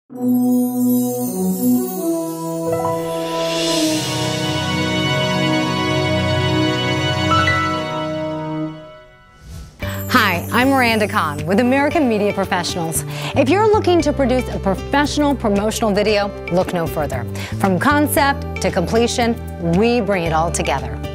Hi, I'm Miranda Kahn with American Media Professionals. If you're looking to produce a professional promotional video, look no further. From concept to completion, we bring it all together.